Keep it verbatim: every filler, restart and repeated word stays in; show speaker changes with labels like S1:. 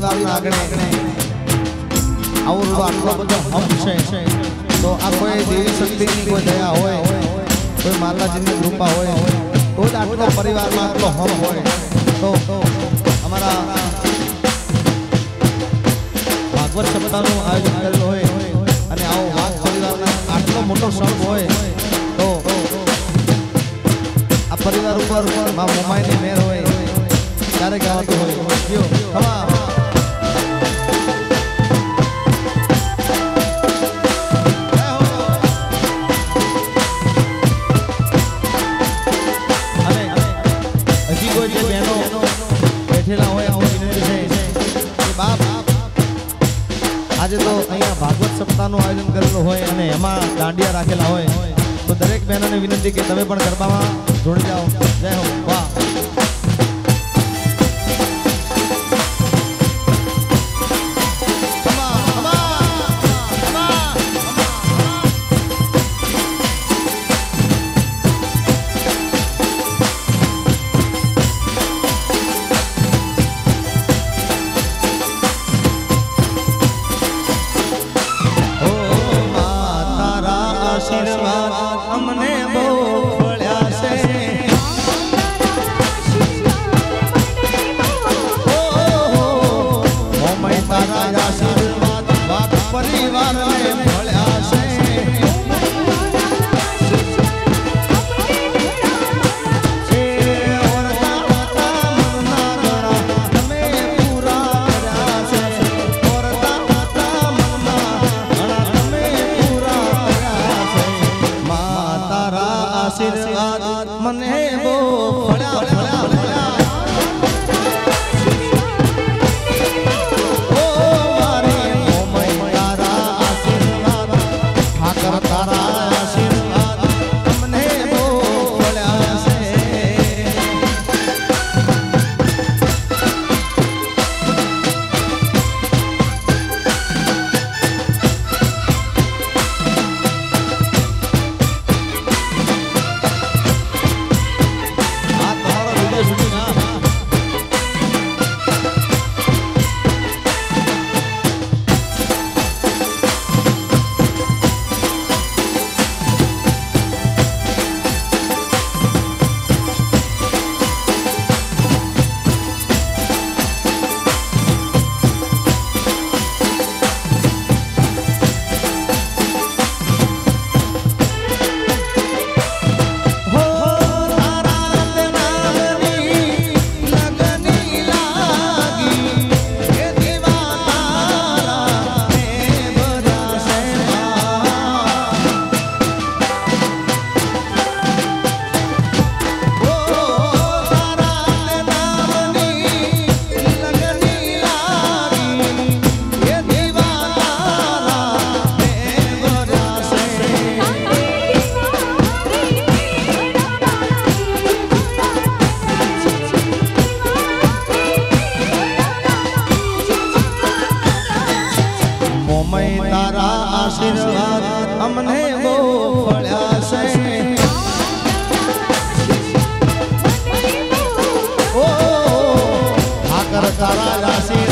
S1: परिवारना आगणे आवो आटलो बधो हम छे तो आ कोई देवी शक्तिनी कोई दया होय कोई माताजीनी कृपा होय तो ज आटलो परिवारमां आटलो हम होय तो अमारा भागवत सप्ताहनुं आयोजन करेલું होय अने आवो वाघ परिवारना आटलो मोटो संघ होय तो आ परिवार उपर मां मोमाईनी मेहर होय त्यारे गावातो होय जो खमा आज तो अहींया भागवत सप्ताहनुं आयोजन करेલું होय अने एमां दांडिया राखेला होय तो दरेक बहनोने विनंती के तमे पण गरबामां जोड़ी जाओ। जय हो वाह आशीर्वाद हमने बो फळ्या से ओ मैं तारा आशीर्वाद वाक परिवार में फळ्या से आशीर्वाद मने बो फळ्या फळ्या फळ्या ओ मारे मोमई तारा आशीर्वाद ठाकर तारा आशीर्वाद हमने बो फळ्या से मोमई तारा आशीर्वाद हमने वो फळ्या से ओ ठाकर तारा आशीर्वाद